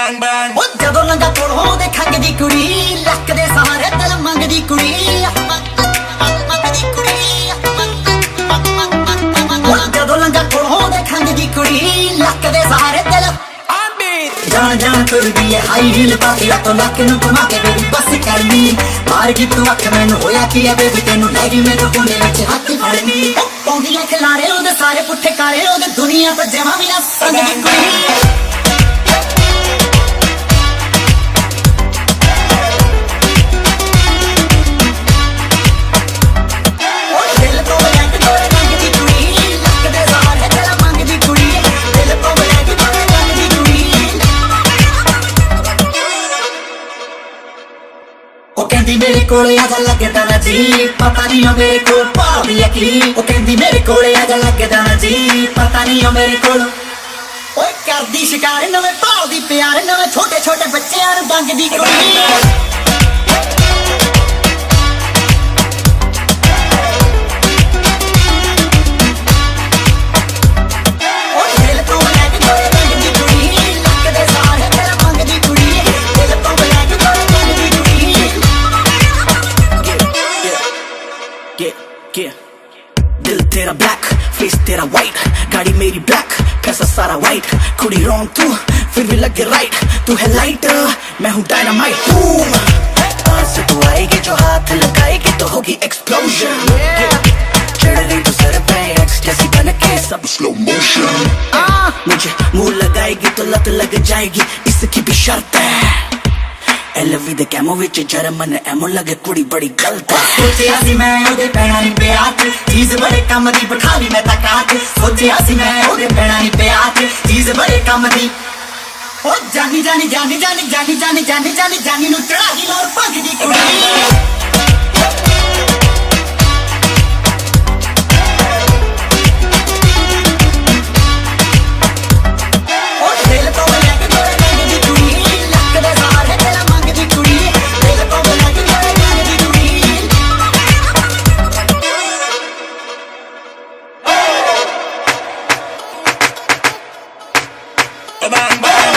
bang bang ਉਹ ਜਦੋਂ ਲੰਗਾ ਕੋਲੋਂ ਦੇ ਖੰਗ ਦੀ ਕੁੜੀ ਲੱਕ ਦੇ ਸਹਾਰੇ ਦਿਲ ਮੰਗਦੀ ਕੁੜੀ ਮੰਗਦੀ ਕੁੜੀ ਉਹ ਜਦੋਂ ਲੰਗਾ ਕੋਲੋਂ ਦੇ ਖੰਗ ਦੀ ਕੁੜੀ ਲੱਕ ਦੇ ਸਹਾਰੇ ਦਿਲ ਜਾਣ ਜਾਣ ਤੁਰਦੀ ਏ ਹਾਈ ਹੀਲ ਪਾ ਕੇ ਰਾਤੋਂ ਲੱਕ ਨੂੰ ਘੁਮਾ ਕੇ ਬੇਬੀ ਬਸ ਕਰਨੀ ਮਾਰ ਗਈ ਤੂੰ ਅੱਖ ਮੈਨੂੰ ਹੋਇਆ ਕੀ ਏ ਬੇਬੀ ਤੈਨੂੰ ਲੈ ਗਈ ਮੇਰੇ ਕੋਨੇ ਵਿੱਚ ਹੱਥ ਫੜਨੀ ਪਾਉਂਦੀਆਂ ਖਿਲਾਰੇ ਉਹਦੇ ਸਾਰੇ ਪੁੱਠੇ ਕਾਰੇ ਉਹਦੇ ਦੁਨੀਆ ਤੋਂ ਜਮਾ ਵੀ ਨਾ ਸੰਗਦੀ ਕੁੜੀ ਕਹਿੰਦੀ ਮੇਰੇ ਕੋਲੇ ਆ ਜਾ ਲੱਗਦਾ ਨਾ ਜੀ ਪਤਾ ਨਹੀਂ ਉਹ ਮੇਰੇ ਕੋਲ ਭਾਵੀ ਆ ਕੀ ਉਹ ਕਹਿੰਦੀ ਮੇਰੇ ਕੋਲੇ ਆ ਜਾ ਲੱਗਦਾ ਨਾ ਜੀ ਪਤਾ ਨਹੀਂ ਉਹ ਮੇਰੇ ਕੋਲ ਓਏ ਕਰਦੀ ਸ਼ਿਕਾਰ ਨਵੇਂ ਭਾਵਦੀ ਪਿਆਰ ਨਵੇਂ ਛੋਟੇ ਛੋਟੇ ਬੱਚਿਆਂ ਨੂੰ ਬੰਗਦੀ ਕੁੜੀ दिल तेरा ब्लैक फेस तेरा वाइट गाड़ी मेरी ब्लैक पैसा सारा वाइट कुड़ी रॉन्ग तू फिर भी लगे राइट तू है लाइट मैं हूँ डायनामाइट बूम पास से तू आएगी जो हाथ लगाएगी तो होगी एक्सप्लोजन चढ़ गई तू सर पे एक्सटेसी बन के सब स्लो मोशन मुझे मुंह लगाएगी तो लत लग जाएगी इसकी भी शर्त है LV ਦੇ ਕੈਮੋ ਵਿੱਚ ਜਰਮਨ ਐਮੋ ਲੱਗੇ ਕੁੜੀ ਬੜੀ ਗਲਤ ਹੈ ਸੋਚਿਆ ਸੀ ਮੈਂ ਉਹਦੇ ਪੈਣਾ ਨਹੀਂ ਪਿਆ ਚੀਜ਼ ਬੜੇ ਕੰਮ ਦੀ ਬਿਠਾ ਲਈ ਮੈਂ ਤਾਂ ਕਾਟ ਸੋਚਿਆ ਸੀ ਮੈਂ ਉਹਦੇ ਪੈਣਾ ਨਹੀਂ ਪਿਆ ਚੀਜ਼ ਬੜੇ ਕੰਮ ਦੀ ਉਹ ਜਾਨੀ ਜਾਨੀ ਜਾਨੀ ਜਾਨੀ ਜਾਨੀ ਜਾਨੀ ਜਾਨੀ ਜਾਨੀ ਜਾਨੀ ਨੂੰ ਚੜਾ ਦੀ ਲੋਰ ਭੱਜਦੀ ਕੁੜੀ bang bang